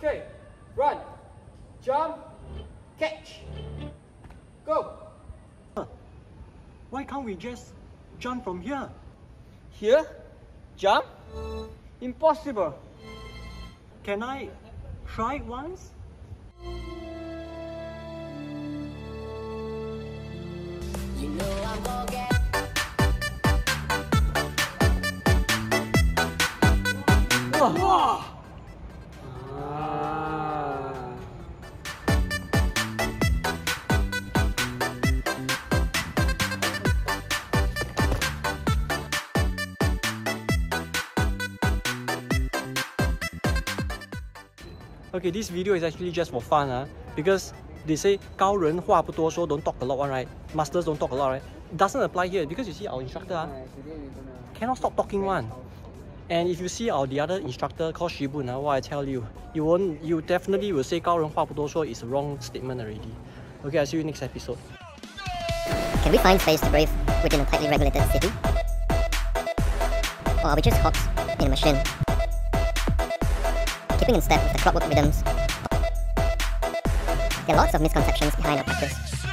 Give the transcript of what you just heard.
Okay, run, jump, catch, go. Why can't we just jump from here? Here, jump, impossible. Can I try it once? You know I'm gonna get. Wow. Okay, this video is actually just for fun, because they say 高人话不多说 don't talk a lot one, right? Masters don't talk a lot, right? It doesn't apply here because you see our instructor cannot stop talking one. And if you see the other instructor called Shie, what I tell you, you definitely will say 高人话不多说 is a wrong statement already. Okay, I'll see you next episode. Can we find space to breathe within a tightly regulated city? Or are we just cogs in a machine? Keeping in step with the clockwork rhythms. There are lots of misconceptions behind our practice.